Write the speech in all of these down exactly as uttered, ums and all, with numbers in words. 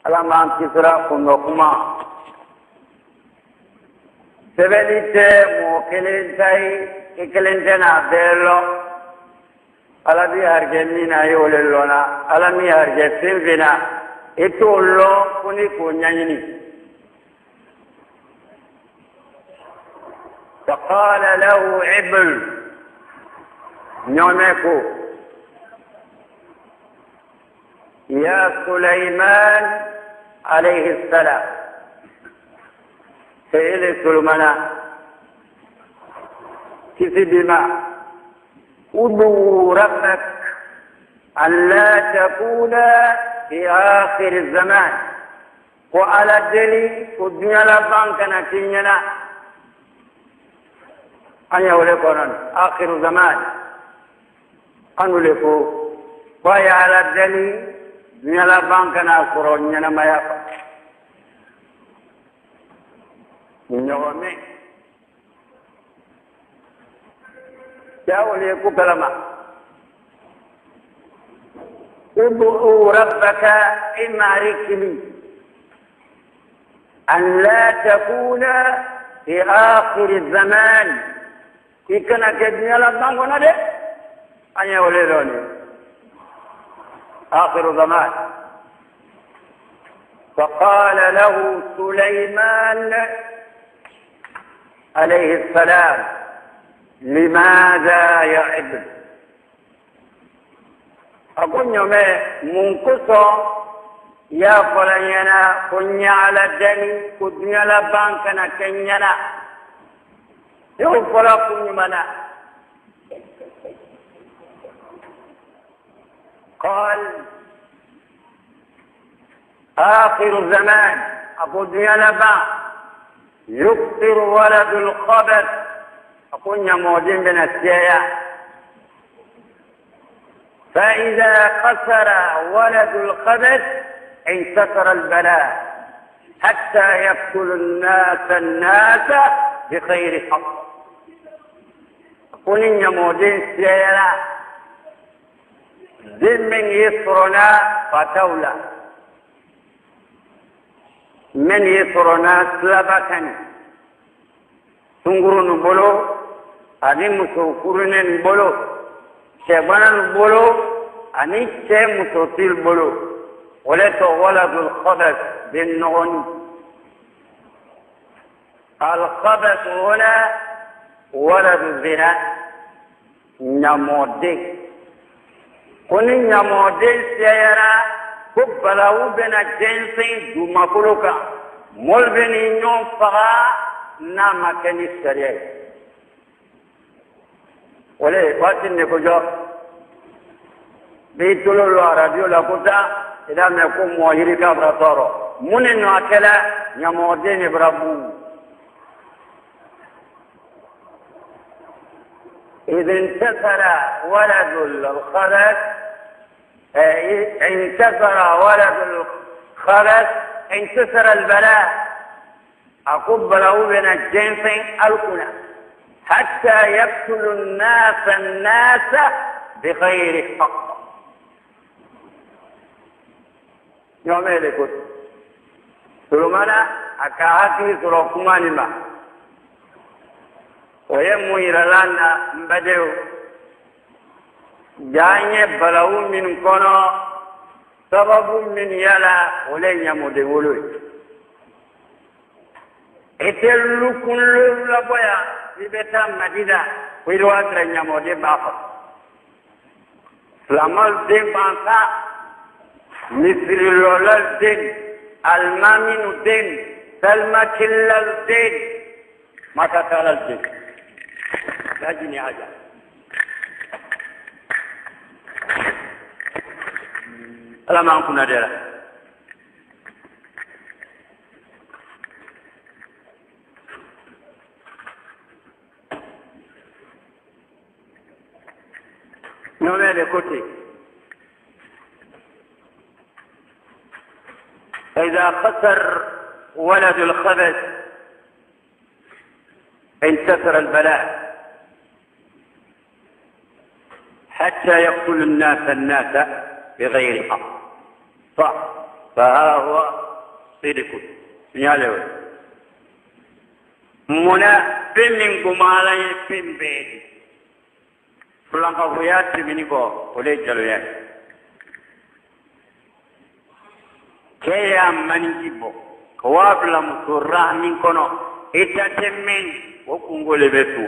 ala man kisra kundo kuma sebelite mo kelen tai ikelen tena bello ala bi argentina yole lona ala mi argentina etollo kuni ko nyanyini فقال له عبل نونكو يا سليمان عليه السلام سيد سليمان كسي بما ادعو ربك أن لا تكون في آخر الزمان وعلى الدلي والدنيا لبانكنا كينينا أن يولكونا آخر الزمان أن يولكو ويا على الدلي الدنيا لبانكنا كرونينا ما يفعل من يومين جاءوا ليكو كلمة ادعوا ربك إما ركلي أن لا تكون في آخر الزمان في كنا كدنيا لبان كنا دي أن يولدوني آخر الزمان فقال له سليمان عليه السلام لماذا يا ابن أقول يوم منقصة يا فلانينا كنيا على الدني كنيا لبان كنا كنينا يوم فلا كنيا منا قال آخر الزمان أقول يا لبان يكثر ولد الخبث أقول يا مودين بن السيايا فإذا خسر ولد الخبث انتصر البلاء حتى يقتل الناس الناس بخير حق أقول يا مودين السيايا ذم من يسرنا فتولى من يسرنا سلبكني سنغرون بولو أني مسوكرين بولو شبان بولو أني شيء مسوتيل بولو ولت ولد الخبث بالنون الخبث هنا ولد الزنا نمودي كوني نمودي سيرا كبلاو بنا جنسي دوما كلوكا مول بني نيون فغا ناما كني سريع ولي واتن نكوجو بيتولو لو راديو لا كوتا اذا ما يكون موهيري كابرا تورو من انو اكلا نمودين برابو اذا انتصر ولد الخبث انتصر ولد الخبث انتصر البلاء أقبله من الجنس الكنى حتى يقتل الناس الناس بغير حق يوم يقول سلمنا أكاهاتي سلوكمان ما ويمو إلى مبدئ جاني بلاو من كونو سبب من يلا ولن يمود ولوي اتلو كل لبويا في بيتا مدينة ويروات رن يمود باقر سلامل دين بانسا مصر لولل دين المامين دين سلمى كلل دين ما تتالل دين لا جيني عجل ألا ما أنكم نادرا نومي لكوتي فإذا خسر ولد الخبث انتصر البلاء حتى يقتل الناس الناس بغير حق. فها هو صدق يالو منا بمن قمالا يفين بيدي فلان قفويات منيكو ولي جلويات كيا منجيبو كوابلا مسورا من كونو إتاتمين وكونغولي بيتو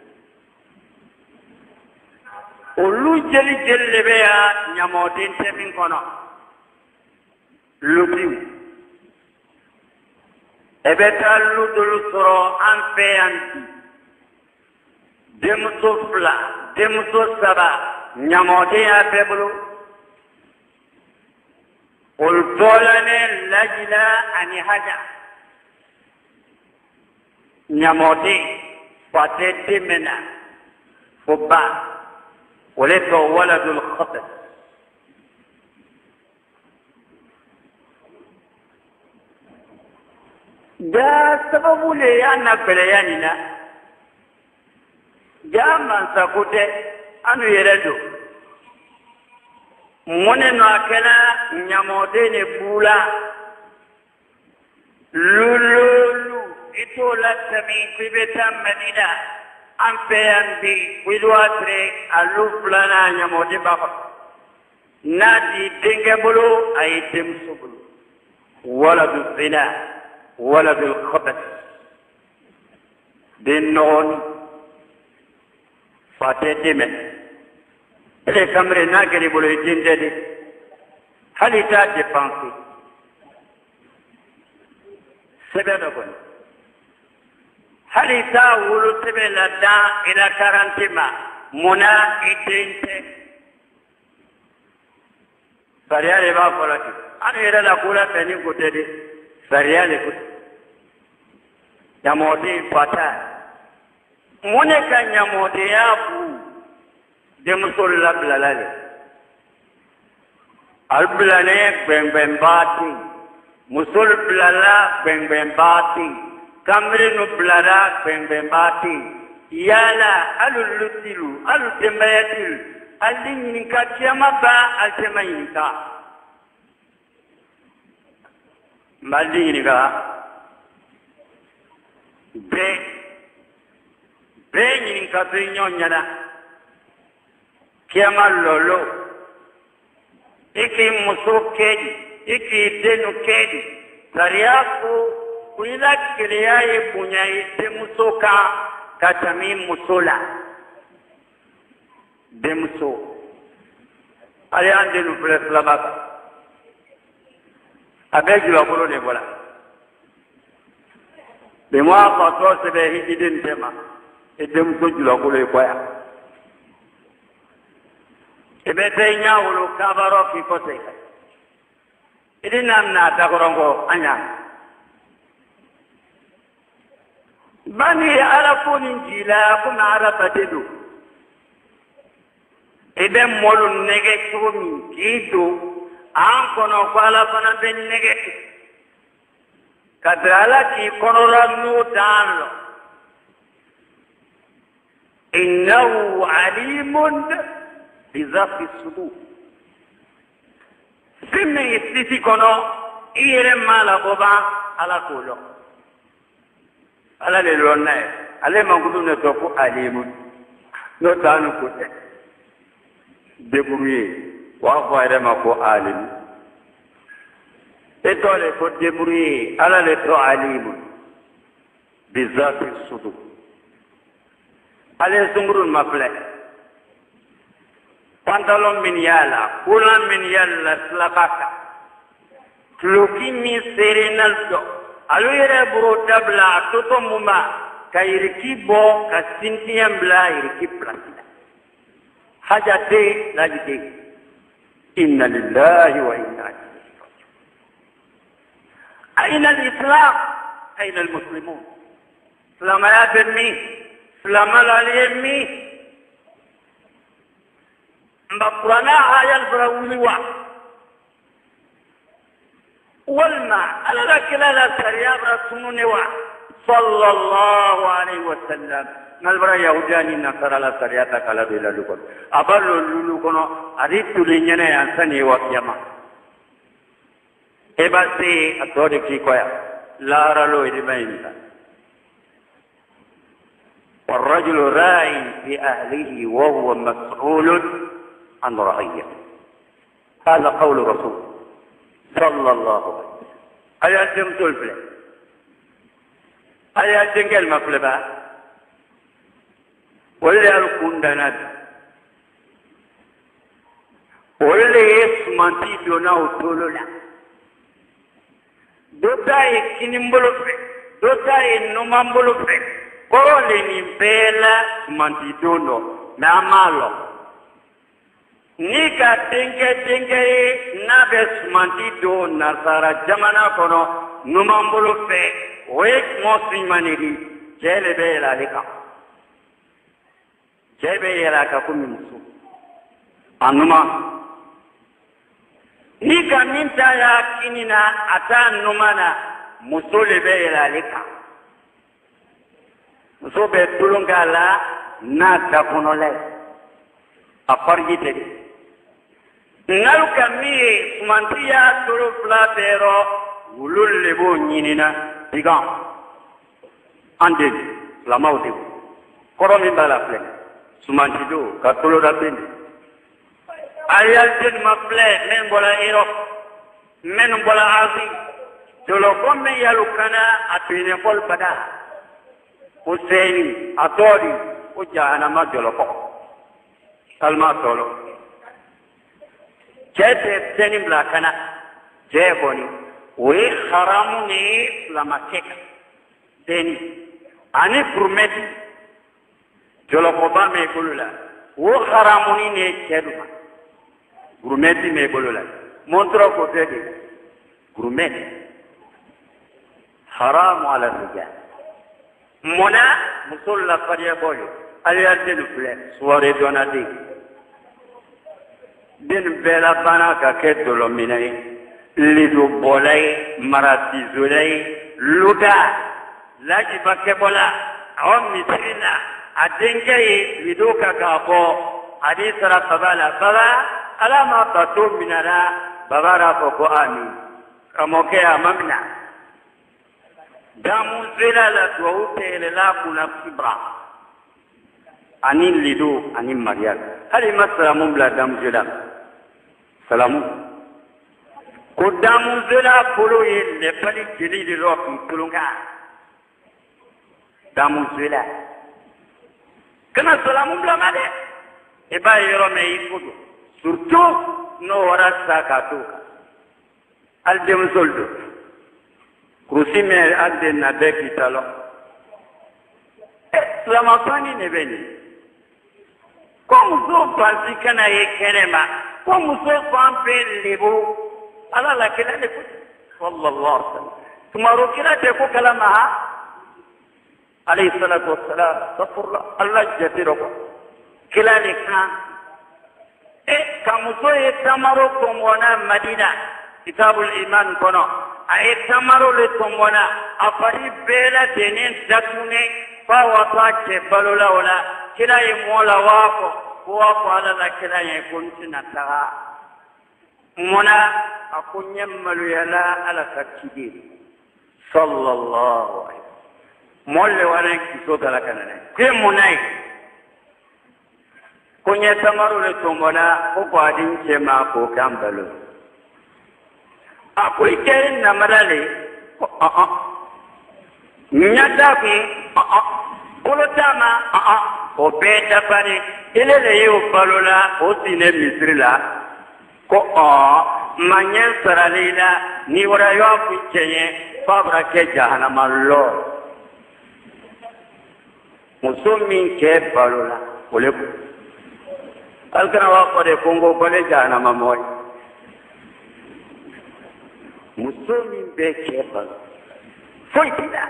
olu jeli jeli be ya nyamoden temin kono lubiu ebeta ludulu soro anfe anti demuso fla demuso saba nyamode ya bebulu ol dolane lajila ani haja nyamode fatete mena foba ولد ولد الخطأ ده سبب لي أنا بلياننا جاء من سكوته أنو يردو من ناكلا نمودين بولا لولو إتولا تمين في بيتام مدينة أمبيان بي ويلواتري ألوفلانا نمودي بابا نادي دينجبلو أي دمسبلو ولد الزنا ولد الخبث دينون فاتي ديمن إلي كمري ناكري بلو يجين دي هل يتاجي بانسي سبب هل يتاول سبيل الداء إلى كارنتما منا إدرينتي فريالي ما فلاتي أنا إذا لقول فني قتدي فريالي قت يمودي فتا منا كان يمودي أبو دمسول لبلالي البلالي بن بن باتي مسول بلالا بن بن باتي kamre no blara bembembati yala alulutilu alutembayatil alinika chama ba altemayinka malinika be be yininka be nyonyana chama lolo iki musokedi iki denu kedi tariaku kuila kiliyaye bunyaite musoka katami musola demso ayande nu pres labaka abejula bolo ne bola be mo ko to se be hidin tema e demso jula bolo e koya e be te nyawlo kabaro fi kote idinam na dagorongo anya bani arafuni jila kuna arabadedo ibe molu nege tumi kido ankono kwala fana ben nege kadala ki konora nu danlo innahu alimun bizati sudur simme istiti kono ire mala boba ala kolo ala le lonna ale mangudu ne to ko alimu no tanu ko te debrouiller wa fa ma ko alimu e to le ko debrouiller ala le to alimu bizati sudur ale sungurun mafle pantalon min yala kulan min yala slabaka tloki mi serenal do aluyere buru tabla toto muma kairiki bo kasintiam bla iriki plasida haja de lajide inna lillahi wa inna ilaihi raji'un aina al-islam aina al-muslimun salama ya benni salama alayhi mbaqrana ayal brawliwa والما على ذلك لا سرياب رسولنا صلى الله عليه وسلم نالبرا يهوداني نصر على سرياتا كلا بلا لكم أبلو لولو كنا أريد تلينينا ينسني وكيما ebasi atode ki koya lara lo idimainta والرجل راعي في أهله وهو مسؤول عن رعيته هذا قول رسول صلى الله عليه وسلم أياتم تلفل أياتم كلمة فلبا واللي يكون دنات واللي يسمى دونه تولولا دوتاي كنمبلو في دوتاي نمامبلو في korole ni bela mantidono na malo nika tenke tenke na bes mantido na sara jamana kono numambolo fe wek mosi maniri jele bela lika jebe yela ka kuminsu anuma nika minta ya kinina ata numana musole bela lika muso bɛ tulonka la n'a da kɔnɔ la a fariji tɛ de n'alu ka min ye sumanti y'a tolo fila bɛɛ yɔrɔ wulu le b'o ɲinina digan an de filamaw de kɔrɔ min b'a la filɛ sumanti don ka tolo da bɛ de aliyaliden ma filɛ min bɔra Europe minnu bɔra Asie jɔlɔkɔ min yalu kana a tun fɔli bada Hussein atori o jahanama joloko salma tolo jete teni blakana jeboni we haramu ni lamakeka teni ani prometi joloko ba me kulula wo haramu ni ne keduma prometi me kulula montro ko tedi prometi haramu ala rijal mona musolla fariya boyo aliyate du fle suware donati den bela bana ka ke dolo minai lidu bolai marati zulai luda laji bakke bola on mitrina adenke lidu ka ka bo hadisara babala baba alama batu minara babara ko ami kamoke amamna damu zela la tuwaute la kuna kibra ani lido ani marial hali masalamu bla damu zela salamu ko damu zela polo ye le pali jeli de ro kulunga damu zela kana salamu bla made e ba yoro me ifudo surtout no wara sakato al dem soldo kurusi me ade na de kitalo slamatani ne beni como so pansi kana ye kerema como so pampe lebo ala la kila de sallallahu alaihi wasallam tumaro kila de ko kalama alayhi salatu wassalam safurla allah jatiro kila de kan e kamuso ye tamaro ko mona madina kitabul iman kono ay tamaro le tombona afari bela tenen datune fa wata ke balola wala kila ye mola wako wako ala la kila ye kuntina taga mona akunya malu yala ala takidi sallallahu alaihi molle wala kiso kala kanane ke monai kunya tamaro le tombona ko adin chema ko kambalo ako ikere na marale a a nyata ku a a kolotama a a o beta bani ile le yo balola o sine misrila ko a manyen saralila ni wara yo ku chenye fabra ke jahannama lo musumi ke balola ole alkana wa ko de kongo bale jahannama moy musomin be kefal foi tida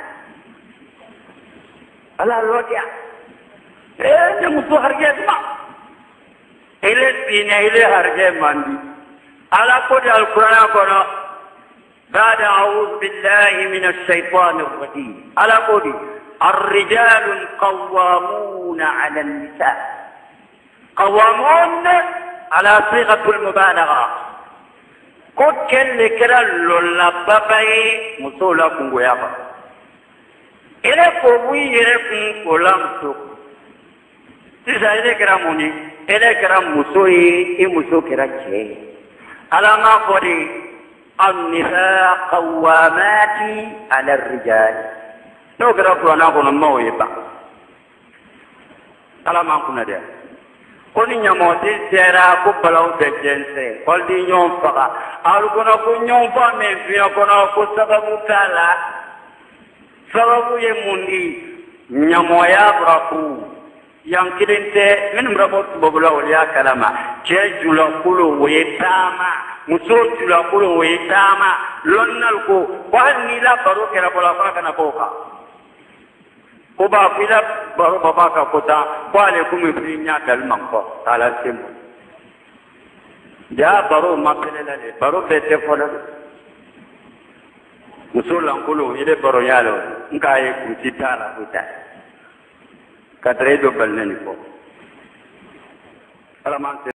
ala rodia eh ne muso harge ma ile bina ile harge mandi ala ko de alquran ko no ba'da a'udhu billahi minash shaitanir rajim ala ko di الرجال قوامون على النساء قوامون على صيغة المبالغة ko kelle kɛra lɔlababa ye musow la kungoya ma ele ko b'i yɛrɛ kun o la muso sisan ele kɛra mun ye ele kɛra muso ye i muso kɛra cɛ ye ala m'a fɔ de النساء قوامات على الرجال n'o kɛra kuranɛ kɔnɔ maaw ye ban ala m'an kunna dɛ ko ni ɲamɔgɔsi sera ko balaw bɛ jɛnsɛn kɔlidi ɲɔgɔn faga alu kɔnɔ ko ɲɔgɔn fa min fiɲɛ kɔnɔ ko sababu t'a la sababu ye mun di ɲamɔgɔya barafu yan kelen tɛ minnu bɛ bɔ tubabula olu y'a kalama cɛ julakolo o ye taama muso julakolo o ye taama lɔnnal ko ko hali n'i la baro kɛra bɔla f'a kana bɔ o kan ko b'a fɔ i la baro bɔ f'a ka ko tan ko ale komi fili ɲa dali man kɔ k'a la se ma jaa baro ma pɛlɛ la dɛ baro bɛɛ tɛ fɔ dɛ muso lankolon i bɛ baro y'a la n k'a ye kunsi t'a la ko tɛ ka taa e dɔ bali ne nin fɔ ala m'an